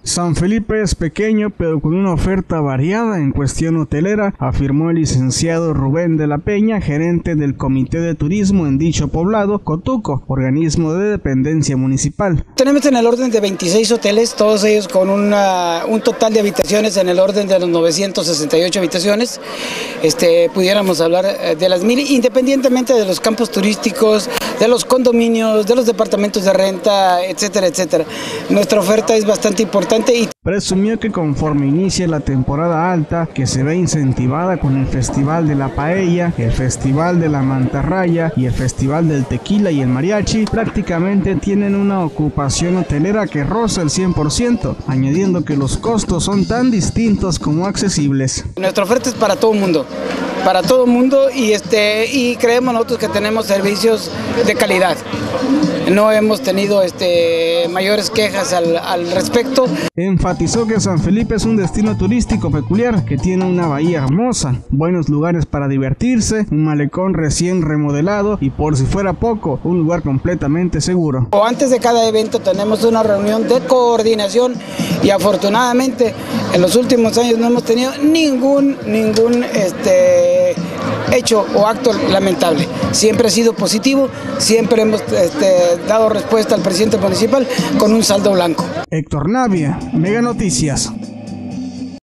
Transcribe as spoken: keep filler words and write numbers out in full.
San Felipe es pequeño, pero con una oferta variada en cuestión hotelera, afirmó el licenciado Rubén de la Peña, gerente del Comité de Turismo en dicho poblado, Cotuco, organismo de dependencia municipal. Tenemos en el orden de veintiséis hoteles, todos ellos con una, un total de habitaciones en el orden de los novecientas sesenta y ocho habitaciones. Este, pudiéramos hablar de las mil, independientemente de los campos turísticos, de los condominios, de los departamentos de renta, etcétera, etcétera. Nuestra oferta es bastante importante. Y presumió que conforme inicie la temporada alta, que se ve incentivada con el Festival de la Paella, el Festival de la Mantarraya y el Festival del Tequila y el Mariachi, prácticamente tienen una ocupación hotelera que roza el cien por ciento, añadiendo que los costos son tan distintos como accesibles. Nuestra oferta es para todo el mundo, para todo el mundo y, este, y creemos nosotros que tenemos servicios de calidad. No hemos tenido este, mayores quejas al, al respecto. Enfatizó que San Felipe es un destino turístico peculiar, que tiene una bahía hermosa, buenos lugares para divertirse, un malecón recién remodelado y, por si fuera poco, un lugar completamente seguro. O antes de cada evento tenemos una reunión de coordinación y afortunadamente en los últimos años no hemos tenido ningún, ningún este, hecho o acto lamentable. Siempre ha sido positivo, siempre hemos este, dado respuesta al presidente municipal con un saldo blanco. Héctor Navia, Mega Noticias.